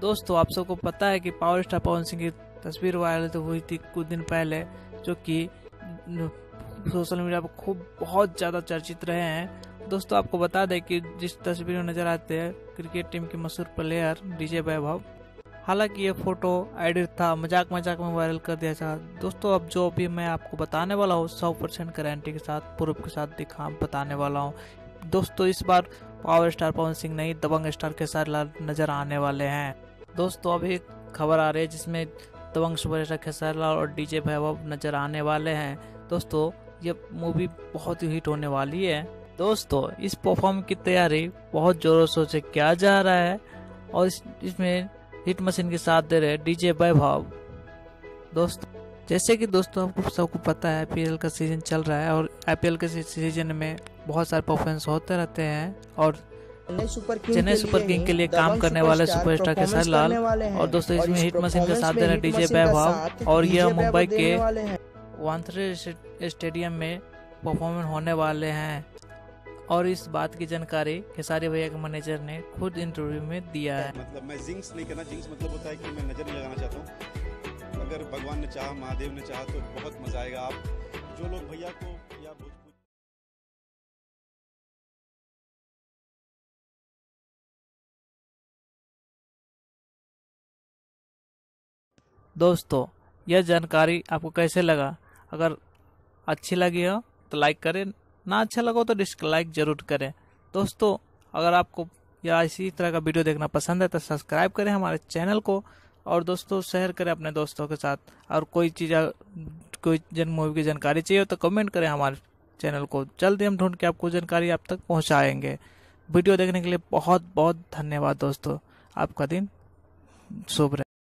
दोस्तों आप सबको पता है कि पावर स्टार पवन सिंह की तस्वीर वायरल तो हुई थी कुछ दिन पहले, जो कि सोशल मीडिया पर खूब बहुत ज़्यादा चर्चित रहे हैं। दोस्तों आपको बता दें कि जिस तस्वीर में नजर आते हैं क्रिकेट टीम के मशहूर प्लेयर डीजे वैभव, हालांकि ये फोटो एडिट था, मजाक में वायरल कर दिया था। दोस्तों अब जो भी मैं आपको बताने वाला हूँ 100% गारंटी के साथ प्रूफ के साथ बताने वाला हूँ। दोस्तों इस बार पावर स्टार पवन सिंह नहीं दबंग स्टार खेसारी लाल नजर आने वाले हैं। दोस्तों अभी खबर आ रही है जिसमें दबंग सुपरस्टार खेसारी लाल और डीजे वैभव नजर आने वाले हैं। दोस्तों ये मूवी बहुत ही हिट होने वाली है। दोस्तों इस परफॉर्म की तैयारी बहुत जोरों शोरों से किया जा रहा है और इसमें हिट मशीन के साथ दे रहे डीजे वैभव। दोस्तों जैसे कि दोस्तों आपको सबको पता है आईपीएल का सीजन चल रहा है और आईपीएल के सीजन में बहुत सारे परफॉर्मेंस होते रहते हैं और चेन्नई सुपर किंग के लिए काम करने वाले सुपरस्टार खेसारी लाल और दोस्तों इसमें हिट मशीन का साथ दे रहे डीजे वैभव और यह मुंबई के वानखेड़े स्टेडियम में परफॉर्मेंस होने वाले हैं। और इस बात की जानकारी खेसारी भैया के मैनेजर ने खुद इंटरव्यू में दिया है। मतलब मैं जिंक्स नहीं करना, जिंक्स मतलब होता है कि मैं नजर नहीं लगाना चाहता हूँ। अगर भगवान ने चाहा, महादेव ने चाहा तो बहुत मजा आएगा। आप जो लोग भैया को या भोजपुरी दोस्तों यह जानकारी आपको कैसे लगा? अगर अच्छी लगी हो तो लाइक करें, ना अच्छा लगा तो डिसलाइक जरूर करें। दोस्तों अगर आपको या इसी तरह का वीडियो देखना पसंद है तो सब्सक्राइब करें हमारे चैनल को और दोस्तों शेयर करें अपने दोस्तों के साथ। और कोई मूवी की जानकारी चाहिए तो कमेंट करें हमारे चैनल को, जल्दी हम ढूंढ के आपको जानकारी आप तक पहुंचाएंगे। वीडियो देखने के लिए बहुत बहुत धन्यवाद दोस्तों, आपका दिन शुभ रहे।